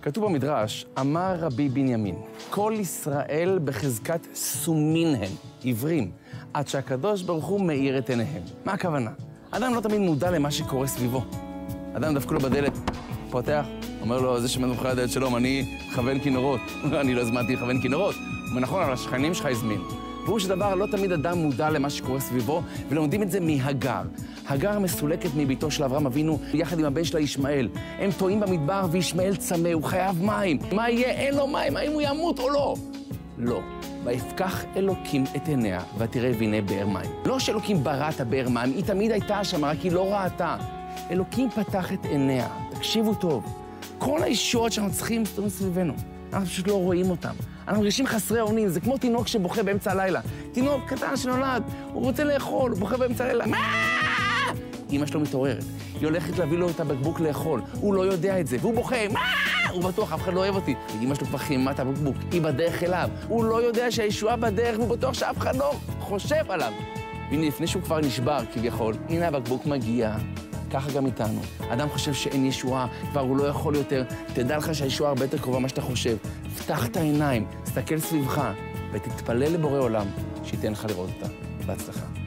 כתוב במדרש, אמר רבי בנימין, כל ישראל בחזקת סומין הם, עיוורים, עד שהקדוש ברוך הוא מאיר את עיניהם. מה הכוונה? אדם לא תמיד מודע למה שקורה סביבו. אדם דפקו לו בדלת, פותח, אומר לו, זה שמדובר הדלת שלום, אני מכוון כינורות. אני לא הזמנתי לכוון כינורות. הוא אומר, נכון, אבל השכנים שלך הזמין. והוא שדבר, לא תמיד אדם מודע למה שקורה סביבו, ולומדים את זה מהגר. הגר מסולקת מביתו של אברהם אבינו, יחד עם הבן שלה ישמעאל. הם טועים במדבר וישמעאל צמא, הוא חייב מים. מה יהיה? אין לו מים, האם הוא ימות או לא? לא. ויפקח אלוקים את עיניה, ותראה והנה באר מים. לא שאלוקים ברא את הבאר מים, היא תמיד הייתה שם, רק היא לא ראתה. אלוקים פתח את עיניה, תקשיבו טוב. כל הישועות שאנחנו צריכים סביבנו, אנחנו פשוט לא רואים אותם. אנחנו מרגישים חסרי אונים, זה כמו תינוק שבוכה באמצע הלילה. תינוק קטן שנולד, הוא רוצה לאכול, הוא בוכה באמצע הלילה. מה? אמא שלו מתעוררת, היא הולכת להביא לו את הבקבוק לאכול, הוא לא יודע את זה, והוא בוכה, מה? הוא בטוח, אף אחד לא אוהב אותי. אמא שלו כבר חיימה את הבקבוק, היא בדרך אליו. הוא לא יודע שהישועה בדרך, והוא בטוח שאף אחד לא חושב עליו. והנה, לפני שהוא כבר נשבר כביכול, הנה הבקבוק מגיע. ככה גם איתנו. אדם חושב שאין ישועה, כבר הוא לא יכול יותר. תדע לך שהישועה הרבה יותר קרובה ממה שאתה חושב. פתח את העיניים, תסתכל סביבך, ותתפלל לבורא עולם, שייתן לך לראות אותה. בהצלחה.